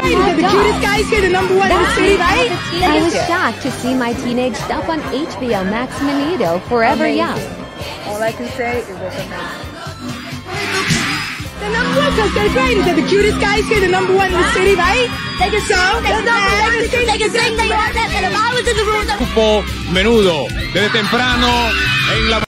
great. Is that the cutest guys here, the #1 in the city, right? I was shocked to see my teenage stuff on HBO Max Menudo Forever Young. All I can say is it was amazing. The #1 says they're great. Is that the cutest guys here, the #1 in the city, right? They can sing, they can dance, they can sing, they can dance, and if I was in the room... Menudo, desde temprano en la...